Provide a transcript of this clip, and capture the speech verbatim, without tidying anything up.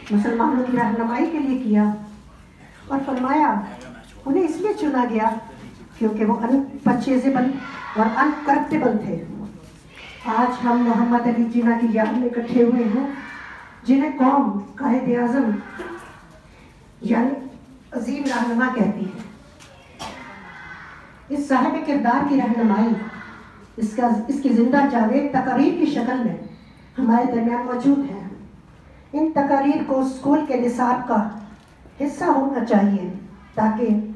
मुसलमानों की रहनुमाई के लिए किया और फरमाया उन्हें इसलिए चुना गया क्योंकि वो अनपरचेजेबल और अनकरप्टेबल थे। आज हम मोहम्मद अली जिन्ना की याद में इकट्ठे हुए हैं, जिन्हें कौम कायद आज़म यानी अजीम रहनुमा कहती है। इस साहिब किरदार की रहनुमाई इसका इसकी जिंदा जावेद तकारीर की शक्ल में हमारे दरमियान मौजूद है। इन तकारीर को स्कूल के निसाब का हिस्सा होना चाहिए ताकि